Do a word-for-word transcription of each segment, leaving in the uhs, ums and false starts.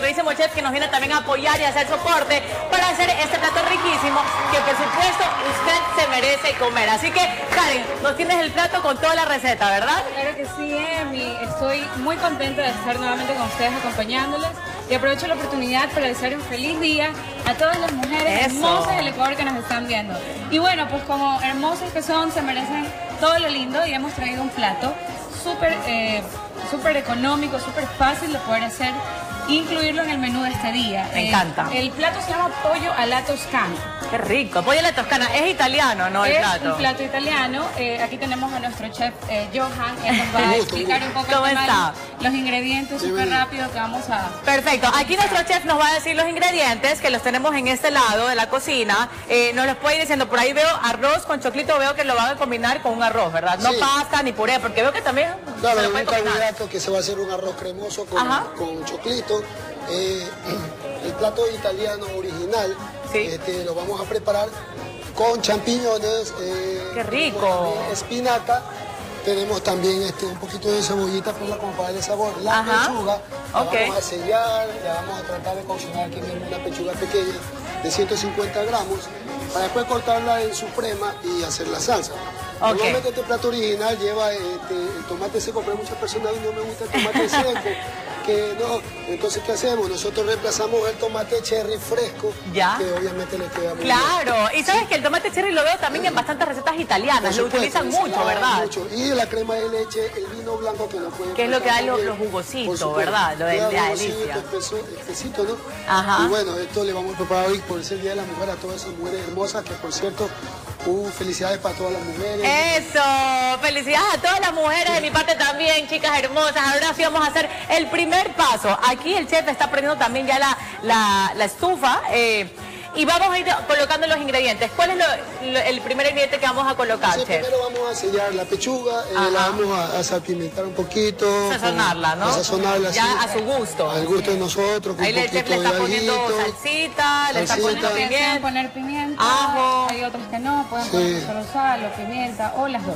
queridísimo chef que nos viene también a apoyar y a hacer soporte para hacer este plato riquísimo que por supuesto usted se merece comer. Así que, Karen, nos tienes el plato con toda la receta, ¿verdad? Claro que sí, Emi. Estoy muy contenta de estar nuevamente con ustedes acompañándoles y aprovecho la oportunidad para desear un feliz día a todas las mujeres Eso. hermosas del Ecuador que nos están viendo. Y bueno, pues como hermosas que son, se merecen todo lo lindo y hemos traído un plato súper eh, súper económico, súper fácil de poder hacer, incluirlo en el menú de este día. Me Eh, encanta. El plato se llama pollo a la toscana. Qué rico. Pollo a la toscana. Es italiano, ¿no? El Es plato. un plato italiano. Eh, aquí tenemos a nuestro chef eh, Johan. Él nos va a explicar un poco ¿Cómo el tema está? de los ingredientes súper rápido que vamos a... Perfecto. Aquí nuestro chef nos va a decir los ingredientes que los tenemos en este lado de la cocina. Eh, nos los puede ir diciendo. Por ahí veo arroz con choclito. Veo que lo van a combinar con un arroz, ¿verdad? No Sí. pasta ni puré, porque veo que también Claro, se lo es puede un combinar. carbohidrato que se va a hacer un arroz cremoso con, Ajá. con choclito. Eh, el plato italiano original, Sí. este, lo vamos a preparar con champiñones. Eh, ¡Qué rico! tenemos también espinaca. Tenemos también este, un poquito de cebollita para como para darle sabor. La Ajá. pechuga, la Ok. vamos a sellar, la vamos a tratar de cocinar aquí mismo una pechuga pequeña de ciento cincuenta gramos, para después cortarla en suprema y hacer la salsa. Ok. Normalmente este plato original lleva este, el tomate seco, pero muchas personas no me gusta el tomate seco, que no. Entonces, ¿qué hacemos? Nosotros reemplazamos el tomate cherry fresco, Ya. que obviamente le queda muy bien. Claro. Y sabes que el tomate cherry lo veo también en bastantes recetas italianas. Por Lo supuesto, utilizan mucho, ensalada, ¿verdad? mucho. Y la crema de leche, el vino blanco que lo puede... Que es lo que da los- también. los jugositos, Por supuesto. ¿verdad? Lo de- Queda de la jugosito, delicia. espeso- espesito, ¿no? Ajá. Y bueno, esto le vamos a preparar hoy por ser Día de la Mujer a todas esas mujeres hermosas, que por cierto, uh, felicidades para todas las mujeres. Eso, felicidades a todas las mujeres de mi parte también, chicas hermosas. Ahora sí vamos a hacer el primer paso. Aquí el chef está poniendo también ya la, la, la estufa eh, y vamos a ir colocando los ingredientes. ¿Cuál es lo- lo- el primer ingrediente que vamos a colocar, Sí, chef? primero vamos a sellar la pechuga, eh, Ajá. la vamos a, a salpimentar un poquito. Sazonarla, con- ¿no? A sazonarla, Ya sí. a su gusto. Al gusto de nosotros, con Ahí un el chef poquito le está de poniendo alguito. salsita, le está Salsita. poniendo Algunos que desean pimienta. poner pimienta, ajo. hay otros que no, pueden Sí. poner solo sal o pimienta o las dos.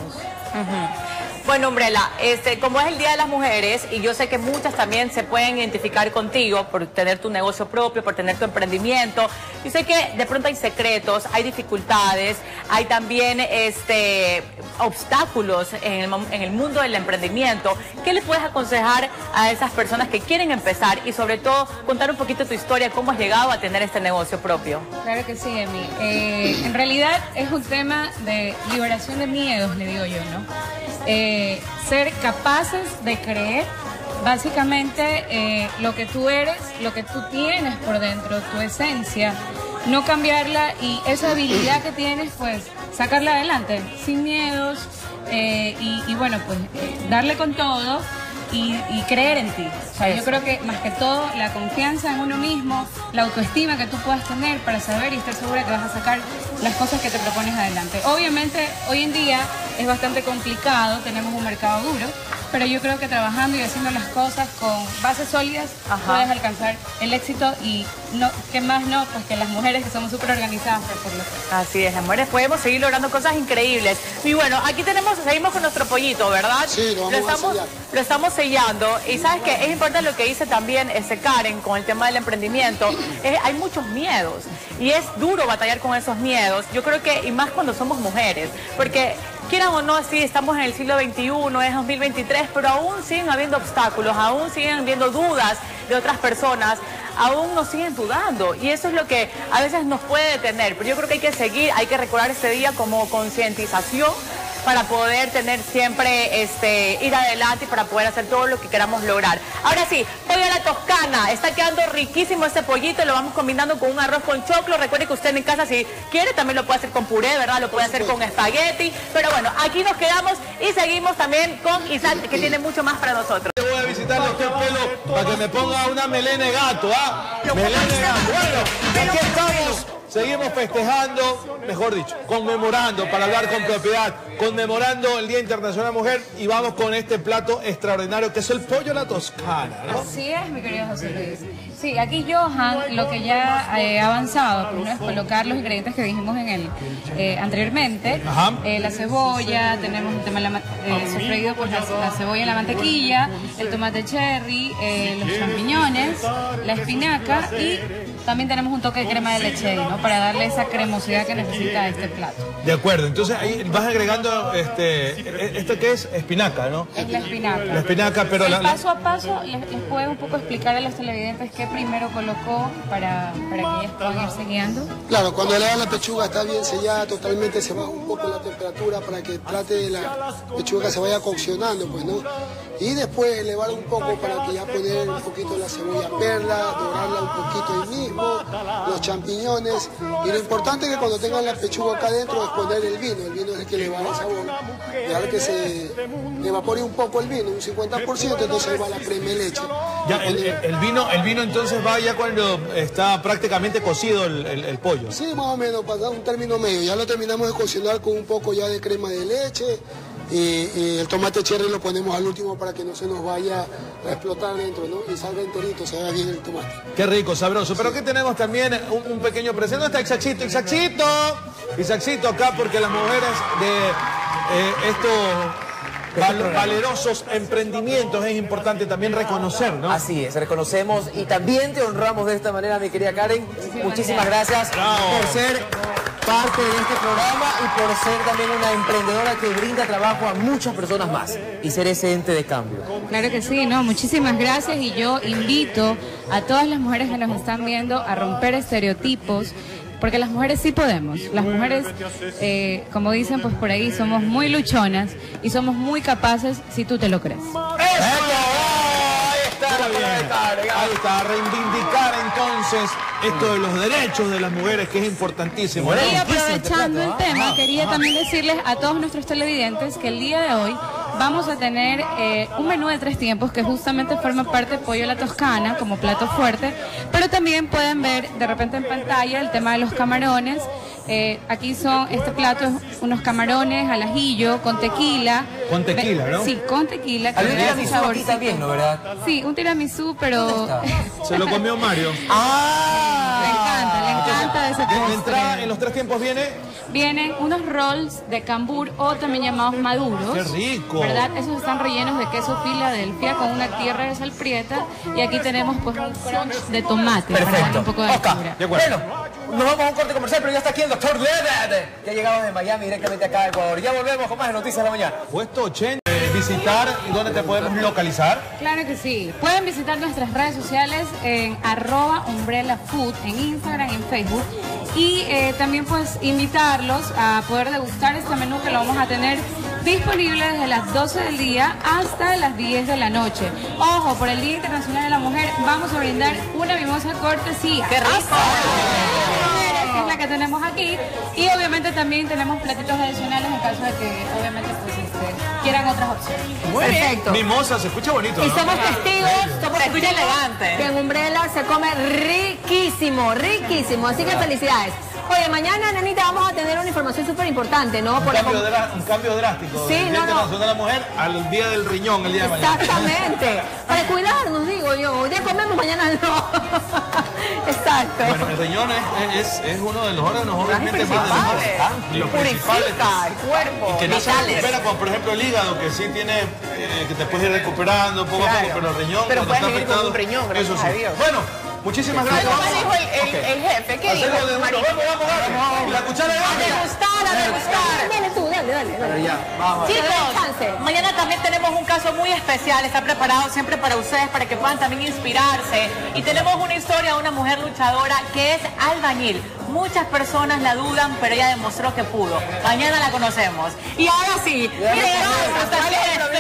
Bueno, Umbrella, este, como es el Día de las Mujeres, y yo sé que muchas también se pueden identificar contigo por tener tu negocio propio, por tener tu emprendimiento. Yo sé que de pronto hay secretos, hay dificultades, hay también este, obstáculos en el, mom- en el mundo del emprendimiento. ¿Qué le puedes aconsejar a esas personas que quieren empezar y sobre todo contar un poquito tu historia, cómo has llegado a tener este negocio propio? Claro que sí, Emi. Eh, en realidad es un tema de liberación de miedos, le digo yo, ¿no? Eh, ser capaces de creer básicamente eh, lo que tú eres, lo que tú tienes por dentro, tu esencia, no cambiarla y esa habilidad que tienes, pues sacarla adelante, sin miedos eh, y, y bueno, pues eh, darle con todo. Y, y creer en ti. O sea, yo creo que más que todo la confianza en uno mismo, la autoestima que tú puedas tener para saber y estar segura que vas a sacar las cosas que te propones adelante. Obviamente, hoy en día es bastante complicado, tenemos un mercado duro, pero yo creo que trabajando y haciendo las cosas con bases sólidas, Ajá. puedes alcanzar el éxito y no, ¿qué más no? Pues que las mujeres que somos súper organizadas, por por lo que... Así es, las mujeres podemos seguir logrando cosas increíbles. Y bueno, aquí tenemos, seguimos con nuestro pollito, ¿verdad? Sí, lo vamos a estamos, sellar. lo estamos sellando. Y sabes que es importante lo que dice también ese Karen con el tema del emprendimiento. Es- hay muchos miedos y es duro batallar con esos miedos. Yo creo que, y más cuando somos mujeres, porque quieran o no, sí, estamos en el siglo veintiuno, es dos mil veintitrés, pero aún siguen habiendo obstáculos, aún siguen habiendo dudas de otras personas, aún nos siguen dudando y eso es lo que a veces nos puede detener, pero yo creo que hay que seguir, hay que recordar este día como concientización para poder tener siempre, este, ir adelante y para poder hacer todo lo que queramos lograr. Ahora sí, pollo a la toscana, está quedando riquísimo este pollito, lo vamos combinando con un arroz con choclo. Recuerde que usted en casa si quiere también lo puede hacer con puré, ¿verdad? Lo puede hacer con espagueti, pero bueno, aquí nos quedamos y seguimos también con Isaac, que tiene mucho más para nosotros. Voy a visitarle este pelo para que me ponga una melena de gato, ¿ah? Melena de gato. Bueno, aquí estamos seguimos festejando, mejor dicho, conmemorando, para hablar con propiedad, conmemorando el Día Internacional de la Mujer, y vamos con este plato extraordinario que es el pollo a la toscana, ¿no? Así es, mi querido José Luis. Sí, aquí Johan lo que ya eh, ha avanzado primero es colocar los ingredientes que dijimos en el eh, anteriormente. Eh, la cebolla, tenemos el tema de la, eh, sofreído pues la, la cebolla en la mantequilla, el tomate cherry, eh, los champiñones, la espinaca y también tenemos un toque de crema de leche ahí, ¿no? Para darle esa cremosidad que necesita este plato. De acuerdo, entonces ahí vas agregando este, esto que es espinaca, ¿no? Es la espinaca. La espinaca, pero el la, paso a paso les, les puedo un poco explicar a los televidentes qué primero colocó para, para que ellas puedan irse guiando. Claro, cuando le dan la pechuga está bien sellada, totalmente se baja un poco la temperatura para que trate de la pechuga que se vaya coccionando, pues, ¿no? Y después elevar un poco para que ya poner un poquito la cebolla perla, dorarla un poquito ahí mismo, los champiñones. Y lo importante es que cuando tengan la pechuga acá adentro es poner el vino. El vino es el que le va a dar sabor. Dejar que se evapore un poco el vino, un cincuenta por ciento, entonces ahí va la crema de leche. Ya, el, el, vino, el vino entonces va ya cuando está prácticamente cocido el, el, el pollo. Sí, más o menos, para dar un término medio. Ya lo terminamos de cocinar con un poco ya de crema de leche. Y, y el tomate cherry lo ponemos al último para que no se nos vaya a explotar dentro, ¿no? Y salga enterito, se vea bien el tomate. Qué rico, sabroso. Pero aquí tenemos también un, un pequeño presente. ¿Dónde está Isaacito? Isaacito. Isaacito acá porque las mujeres de eh, estos val valerosos emprendimientos es importante también reconocer, ¿no? Así es, reconocemos y también te honramos de esta manera, mi querida Karen. Muchísimas gracias Bravo. por ser parte de este programa y por ser también una emprendedora que brinda trabajo a muchas personas más y ser ese ente de cambio. Claro que sí, no, muchísimas gracias y yo invito a todas las mujeres que nos están viendo a romper estereotipos, porque las mujeres sí podemos. Las mujeres, eh, como dicen pues por ahí, somos muy luchonas y somos muy capaces si tú te lo crees. Ahí está, a reivindicar entonces esto de los derechos de las mujeres, que es importantísimo, ¿no? Y aprovechando el tema, quería también decirles a todos nuestros televidentes que el día de hoy vamos a tener eh, un menú de tres tiempos que justamente forma parte de pollo a la toscana como plato fuerte, pero también pueden ver de repente en pantalla el tema de los camarones. Eh, aquí son, este plato es unos camarones al ajillo con tequila. Con tequila, ¿no? Sí, con tequila. Hay un tiramisú aquí también, ¿no, verdad? Sí, un tiramisú, pero... Se lo comió Mario. ¡Ah! Le encanta, le encanta ese De postre. entrada, en los tres tiempos viene... Vienen unos rolls de cambur o también llamados maduros. ¡Qué rico! ¿Verdad? Esos están rellenos de queso Filadelfia con una tierra de sal prieta. Y aquí tenemos pues un crunch de tomate para darle Perfecto. un poco de Oscar, altura. De acuerdo. bueno, nos vamos a un corte comercial, pero ya está aquí el doctor Leder, que ha llegado de Miami directamente acá a Ecuador. Ya volvemos con más noticias de la mañana. Puesto ochenta, eh, visitar y dónde te podemos localizar. Claro que sí. Pueden visitar nuestras redes sociales en arroba umbrella food, en Instagram, en Facebook. Y eh, también pues invitarlos a poder degustar este menú que lo vamos a tener disponible desde las doce del día hasta las diez de la noche. Ojo, por el Día Internacional de la Mujer vamos a brindar una mimosa cortesía. ¡Qué rico! Que es la que tenemos aquí. Y obviamente también tenemos platitos adicionales en caso de que obviamente pues este, quieran otras opciones. Muy Perfecto. Mimosa, se escucha bonito, Y ¿no? somos testigos, somos Se escucha testigos elegante. que en Umbrella se come riquísimo, riquísimo. Así que felicidades. Oye, mañana, nenita, vamos a tener una información súper importante, ¿no? Un Por cambio, la- dra- un cambio drástico. Sí, del Día no, no. Internacional de la Mujer al Día del Riñón, el día de mañana. Exactamente. Para cuidarnos, digo yo. Hoy día comemos, mañana no. Exacto. Bueno, el riñón es, es, es uno de los órganos obviamente más principales. delicados. Los principales. Purifica el cuerpo. Y que no se vitales. recupera como por ejemplo el hígado, que sí tiene, eh, que te puedes ir recuperando poco a Claro. poco, pero el riñón Pero cuando puedes está vivir con afectado, un riñón, gracias eso sí. a Dios. Bueno, muchísimas gracias. Algo más Vamos. dijo el, el, el jefe. ¿Qué dijo? Hacerlo de uno. Vamos, vamos, vamos. La cuchara de A agua. degustar, a degustar. Dale tú, dale, dale. dale. Ya, vamos. Te doy Chicos, chance. mañana también tenemos un caso muy especial, está preparado siempre para ustedes, para que puedan también inspirarse. Y tenemos una historia de una mujer luchadora que es albañil. Muchas personas la dudan, pero ella demostró que pudo. Mañana la conocemos. Y ahora sí, miren, está bien.